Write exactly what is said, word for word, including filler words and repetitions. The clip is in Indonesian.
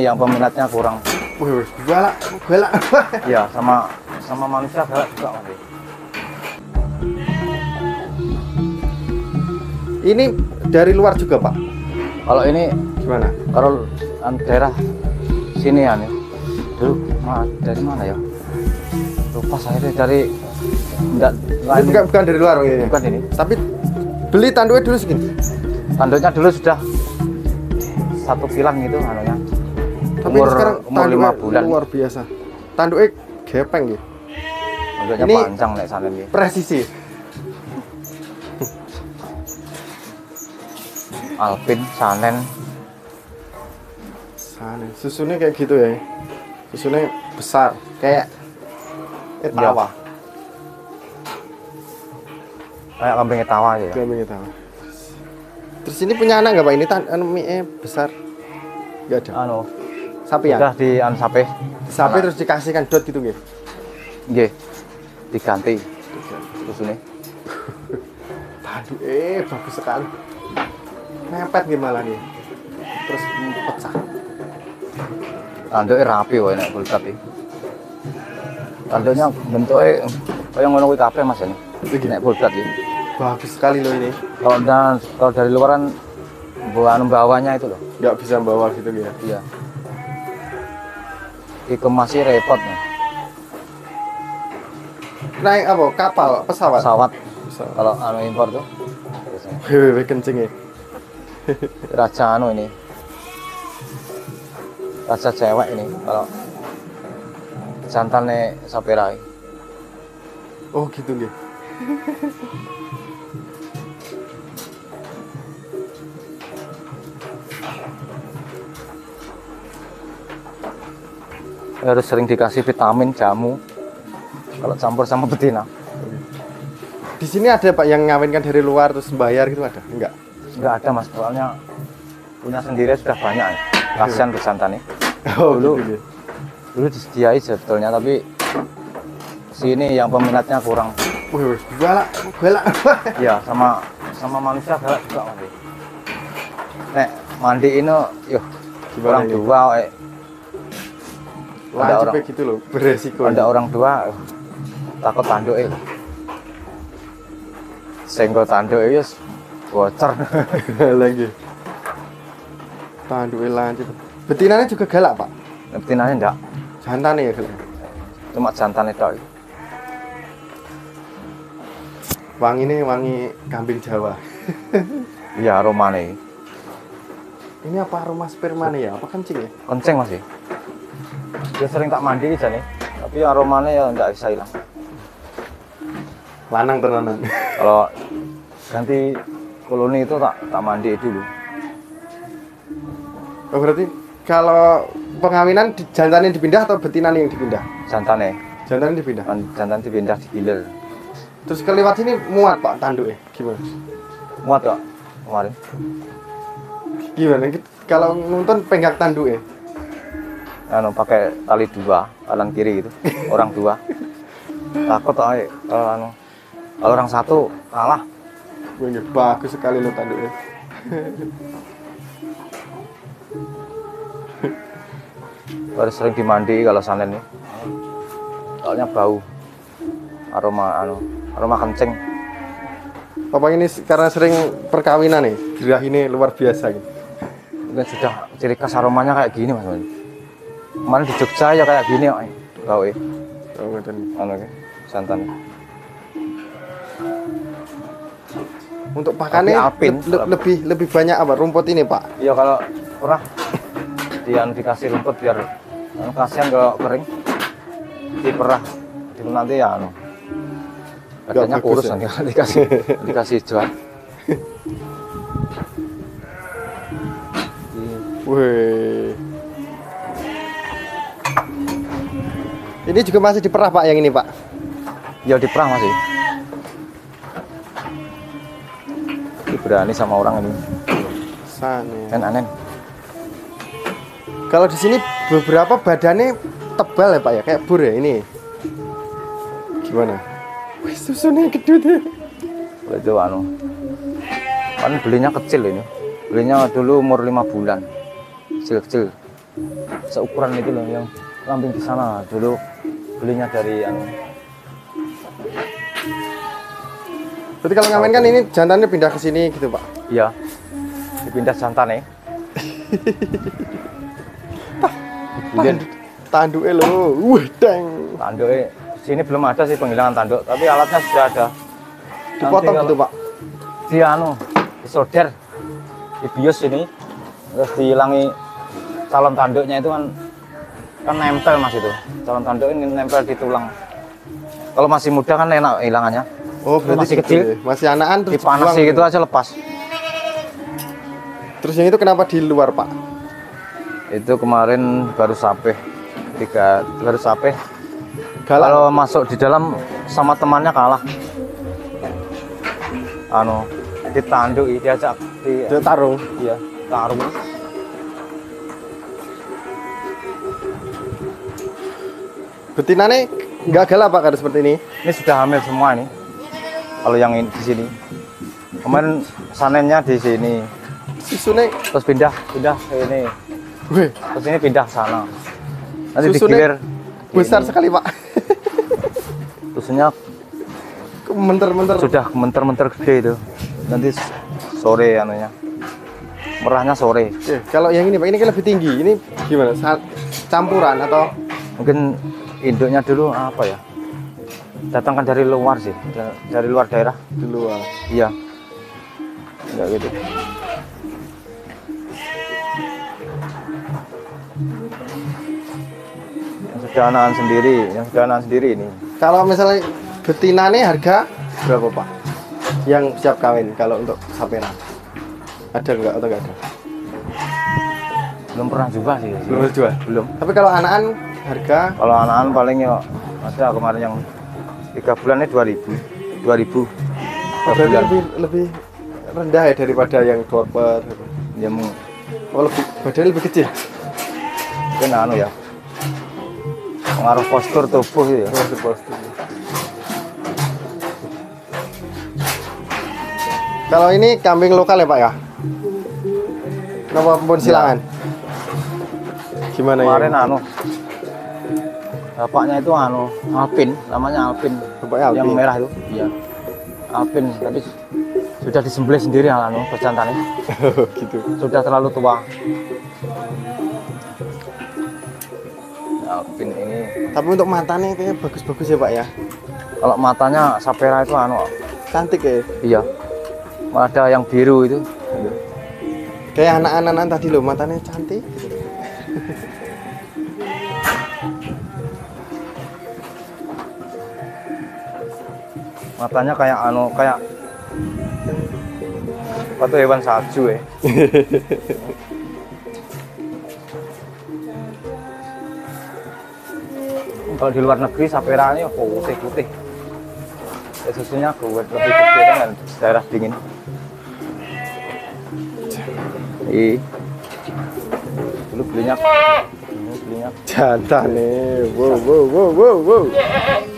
Yang peminatnya kurang. Wih, galak, galak. Ya, sama sama manusia galak juga Mas. Ini dari luar juga, Pak? Kalau ini Gimana? kalau daerah sini ya nih. Dulu ma, dari mana ya? Lupa saya deh, dari enggak Ini bukan, bukan dari luar ini. bukan ini. Tapi beli tanduknya dulu segini. Tanduknya dulu sudah satu kilan gitu anunya. Tapi umur, ini sekarang umur lima bulan. luar biasa. Tanduknya gepeng gitu. Tanduknya Ini panjang nek sana ini. Presisi. Alpin, Sanen. Sana, susunya kayak gitu ya. Susunya besar, kayak etawa. Kayak kambing etawa aja ya. Kambing etawa. Terus ini punya anak nggak Pak? Ini tan anu mie besar. Nggak ada. Anu, Sapi ya? udah di anu sapi. Sapi terus dikasihkan dot gitu nggih. Nggih. Diganti. Terus ini. Aduh, eh bagus sekali. Mepet gimana nih? Terus pecah. Tanduknya rapi wae nek kulkat iki. Tanduknya bentuknya kayak ngono kuwi kabeh Mas ini. Nek kulkat iki. Bagus sekali loh ini. Kalau dan kalau dari luaran anu bawahnya itu loh. Nggak bisa bawa gitu ya. Iya. Dikemasnya repot nih. Naik apa? Kapal, pesawat. Pesawat. Pesawat. Kalau anu impor tuh. Hehehe, kenceng ya. Raja anu ini. Raja cewek ini kalau jantannya saperai. Oh gitu nggih. Harus sering dikasih vitamin, jamu kalau campur sama betina. Di sini ada Pak yang ngawinkan dari luar terus bayar gitu ada? Enggak. Enggak ada Mas, soalnya punya sendiri sudah banyak ya. Kasihan besantan nih. Oh Dulu- gitu. Dulu disediai sebetulnya, tapi sini yang peminatnya kurang. Wih, wih, galak, galak. Ya, sama sama manusia galak juga Mas. Nek mandi ini yuh Gimana orang ini? dua eh. Ada orang Lanjut gitu loh, beresiko. ada orang dua eh, takut tanduk eh. Senggol tanduk eh yes, bocor. Lagi. Tanduknya lanjut. Betinanya juga galak Pak. Betinanya enggak, Jantan ya galak. cuma jantan itu. Wangi ini wangi kambing Jawa. Iya, aromanya Ini apa aroma sperma nih ya? Apa kencing ya? kenceng Mas. Dia sering tak mandi aja nih, tapi aromanya ya enggak bisa hilang. Lanang tenanan. Kalau ganti koloni itu tak tak mandi dulu. Oh, berarti kalau pengawinan di- jantannya dipindah atau betinanya yang dipindah? Jantannya, Jantannya dipindah. kan jantan dipindah di gilir. Terus kelewat sini muat Pak tanduknya. Gimana? Muat kok kemarin. Gimana? Kalau nonton penggak tanduknya. Anu pakai tali dua, kanan kiri gitu. Orang dua. Takut aja kalau anu kalau orang satu kalah. Wih, ini bagus sekali lo tanduknya. Harus sering dimandi kalau sanen nih. Soalnya bau. Aroma anu, aroma kencing. Bapak ini karena sering perkawinan nih, gerah ini luar biasa gitu. Mungkin sudah ciri khas aromanya kayak gini Mas. Kemarin di Jogja ya kayak gini kok. Bau eh. Oh, ngeten. Anu ke santan. Untuk pakannya Tapi alpin, le- le- lebih lebih banyak apa rumput ini Pak? Iya kalau kurang dia dikasih rumput biar anu, kasihan kalau kering diperah itu nanti ya anu badannya bagus kurus ya? nanti kalau dikasih dikasih jual. Wih. Ini juga masih diperah Pak yang ini Pak. Ya diperah masih. Ini berani sama orang ini. Sana. Kan aneh. Kalau di sini beberapa badannya tebal ya Pak ya, kayak bur ya ini. Gimana? Wih, susunya gede deh. Kalau itu anu. Kan belinya kecil ini. Belinya dulu umur lima bulan. Kecil-kecil. seukuran itu loh yang lamping di sana dulu belinya dari anu. Berarti kalau ngamen kan ini jantannya pindah ke sini gitu Pak? Iya, dipindah jantan ya. Tanduk, tanduknya lo, wah deng. Tanduknya sini belum ada sih penghilangan tanduk, tapi alatnya sudah ada. Dipotong gitu Pak? Di anu, disolder, dibius ini, terus dihilangi calon tanduknya itu kan kan nempel mas itu. Calon tanduk ini nempel di tulang. Kalau masih muda kan enak hilangannya. Oh berarti masih gitu kecil, ya? Masih anakan terus dipanasi gitu aja lepas. Terus yang itu kenapa di luar Pak? Itu kemarin baru sapeh, tiga baru sapeh. Galak. Kalau masuk di dalam sama temannya kalah. Anu ditanduk, diajak di Dia tarung. iya tarung. Betinane nggak galak Pak kalau seperti ini? Ini sudah hamil semua ini. Kalau yang ini, di sini. Kemarin sanennya di sini. Susunya, Terus pindah, pindah ke ini. weh, Terus ini pindah ke sana. Nanti Susunya digilir. besar ini. sekali Pak. Susunya Menter-menter. sudah menter-menter gede itu. Nanti sore anunya. Merahnya sore. Oke, kalau yang ini Pak, ini kan lebih tinggi. Ini gimana? Sa- Campuran atau? Mungkin induknya dulu apa ya? Datangkan dari luar sih, da- dari luar daerah. Di luar. Iya. Enggak gitu. Yang sudah anakan sendiri, yang sudah anakan sendiri ini. Kalau misalnya betinane harga berapa Pak? Yang siap kawin kalau untuk sapera. Ada nggak atau nggak ada? Belum pernah juga sih. Belum jual. Belum. Tapi kalau anakan harga Kalau anakan paling ya ada kemarin yang tiga bulannya dua ribu, dua ribu. Per berarti bulan. lebih lebih rendah ya daripada yang dorper. Ya mung- Oh lebih badannya lebih kecil. mungkin anu ya. Pengaruh postur tubuh gitu ya. Oh, di postur. Kalau ini kambing lokal ya Pak ya? Kenapa pun silangan? Gimana ya? Kemarin anu bapaknya itu anu Alpin, namanya Alpin. Bapaknya Alpin. Yang merah itu. Iya. Alpin, tapi sudah disembelih sendiri anu pejantannya. gitu. Sudah terlalu tua. Alpin ini Tapi untuk matanya kayaknya bagus-bagus ya Pak ya? kalau matanya sapera itu anu Cantik ya? iya. Ada yang biru itu. Kayak anak-anak tadi loh, matanya cantik. Matanya kayak anu kayak apa tuh hewan salju ya. Kalau di luar negeri sapera ini putih-putih. Ya, susunya buat lebih gede kan daerah dingin. Iya. Dulu belinya, dulu belinya Jantan nih, wow wow wow wow wow.